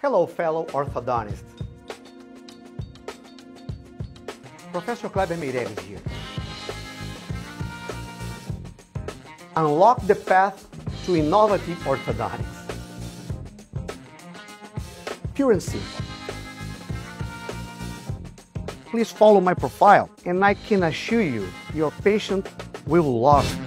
Hello, fellow orthodontists. Professor Kleber Meireles here. Unlock the path to innovative orthodontics. Pure and simple. Please follow my profile and I can assure you your patient will love it.